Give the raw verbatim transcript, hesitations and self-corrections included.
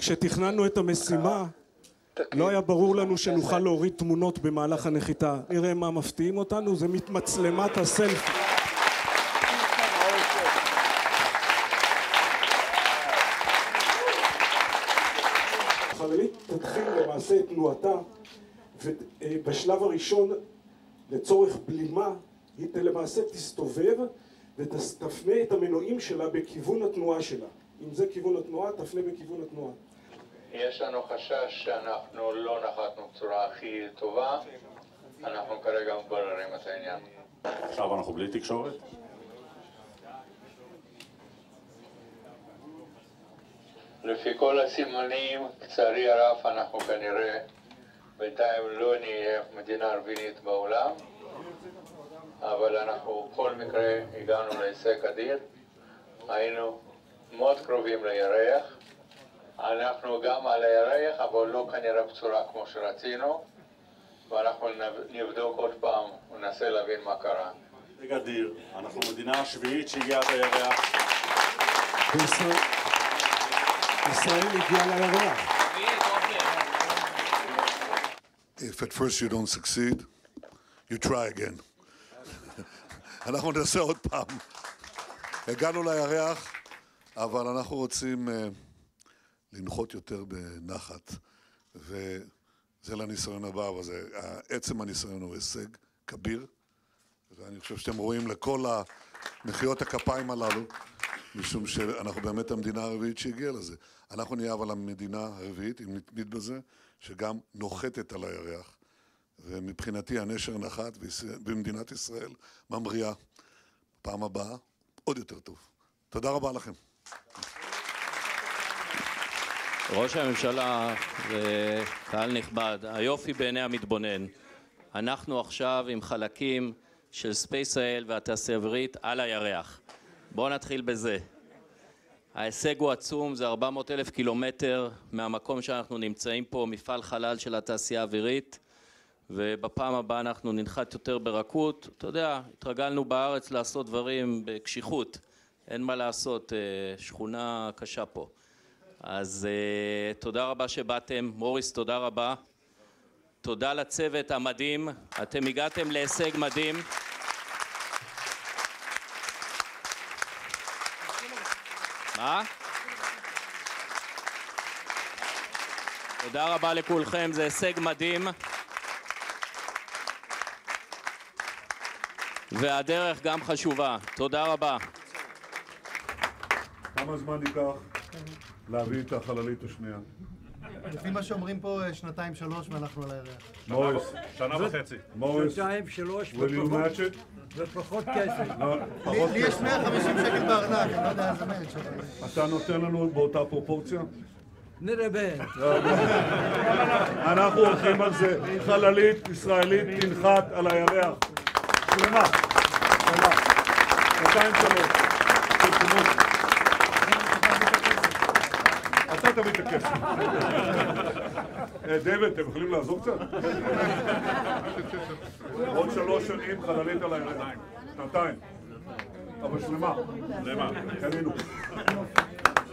כשתכננו את המשימה, לא היה ברור לנו שנוכל להוריד תמונות במהלך הנחיתה. נראה מה מפתיעים אותנו, זה מצלמת הסלפי. החללית תתחיל למעשה את תנועתה, ובשלב הראשון, לצורך בלימה, היא למעשה תסתובב ותפנה את המנועים שלה בכיוון התנועה שלה. אם זה כיוון התנועה, תפנה בכיוון התנועה. יש לנו חשש שאנחנו לא נחתנו בצורה הכי טובה, אנחנו כרגע מבררים את העניין. עכשיו אנחנו בלי תקשורת? לפי כל הסימנים, לצערי הרב, אנחנו כנראה בינתיים לא נהיה מדינה רביעית בעולם, אבל אנחנו בכל מקרה הגענו להישג אדיר, היינו מאוד קרובים לירח, אנחנו גם על הירח, אבל לא כנראה בצורה כמו שרצינו, ואנחנו נבדוק עוד פעם וננסה להבין מה קרה. הישג אדיר, אנחנו מדינה השביעית שהגיעה לירח. ישראל הגיעה לירח. If at first you don't succeed, you try again. אנחנו ננסה עוד פעם. הגענו לירח, אבל אנחנו רוצים uh, לנחות יותר בנחת, וזה לניסיון הבא, אבל זה, עצם הניסיון הוא הישג כביר, ואני חושב שאתם רואים לכל מחיאות הכפיים הללו, משום שאנחנו באמת המדינה הרביעית שהגיעה לזה. אנחנו נהיה אבל המדינה הרביעית, אם נתמיד בזה, שגם נוחתת על הירח. ומבחינתי הנשר נחת במדינת ישראל ממריאה. פעם הבאה עוד יותר טוב. תודה רבה לכם. ראש הממשלה וקהל נכבד, היופי בעיני המתבונן. אנחנו עכשיו עם חלקים של ספייס-איי-אל והתעשייה האווירית על הירח. בואו נתחיל בזה. ההישג הוא עצום, זה ארבע מאות אלף קילומטר מהמקום שאנחנו נמצאים פה, מפעל חלל של התעשייה האווירית, ובפעם הבאה אנחנו ננחת יותר ברכות. אתה יודע, התרגלנו בארץ לעשות דברים בקשיחות, אין מה לעשות, שכונה קשה פה. אז תודה רבה שבאתם, מוריס תודה רבה, תודה לצוות המדהים, אתם הגעתם להישג מדהים. מה? תודה רבה לכולכם, זה הישג מדהים. והדרך גם חשובה. תודה רבה. כמה זמן ייקח להביא את החללית השנייה? לפי מה שאומרים פה, שנתיים שלוש ואנחנו על הירח. מוריס, שנה וחצי. מוריס, שנתיים שלוש will you match it? ופחות כסף. לי יש מאה וחמישים שקל בארנק, אני לא יודע איזה מאץ'. אתה נותן לנו באותה פרופורציה? נראה. אנחנו הולכים על זה. חללית ישראלית תנחת על הירח. שלמה. שלמה. שנתיים שלוש. אתה תביא את הכסף. דיוויד, אתם יכולים לעזור קצת? עוד שלוש שנים חללית על הירח. שנתיים. אבל שלמה. שלמה. קנינו.